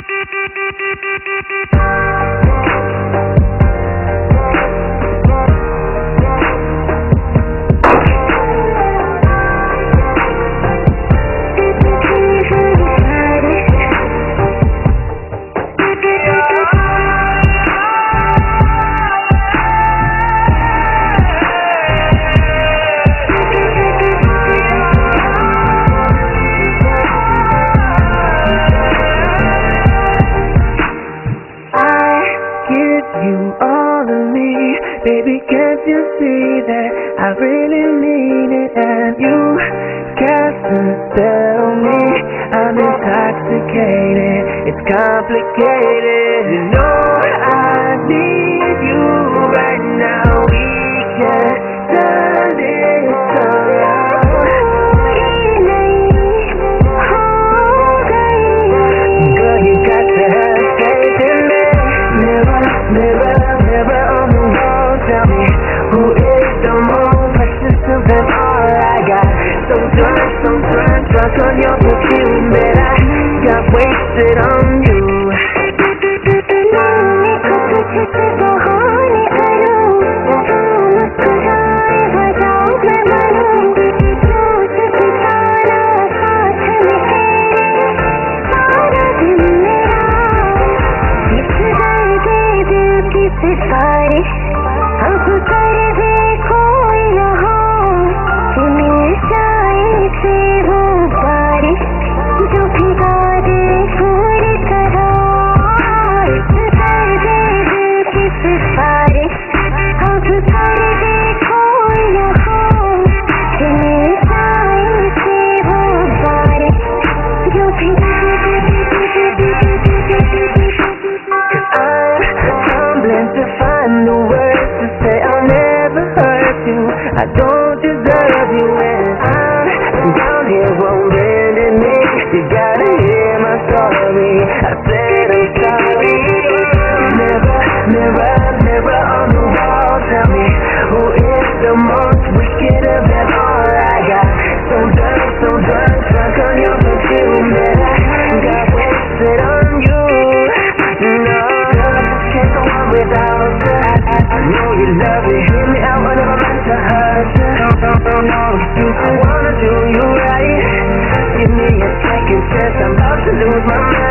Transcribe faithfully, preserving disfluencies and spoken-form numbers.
Baby, can't you see that I really mean it? And you cast a spell on me. I'm intoxicated, it's complicated. You know I need you right now. We can turn this around. Girl, you got to have faith in me. Mirror, mirror, mirror on the wall, tell me who is the most precious of them all. I got so drunk, so drunk, drunk on your perfume that I got wasted on you. I don't deserve you, and I'm down here won't bend in me. You gotta hear my story. I said I'm sorry. Mirror, mirror, mirror on the wall, tell me who is the most wicked of them all. I got so drunk, so drunk, drunk on your perfume that I got wasted on you. No, I can't go on without you. I, I, I know you love me. Hear me out when I'm about to hurt you. I wanna do you right. Give me a second chance, I'm about to lose my mind.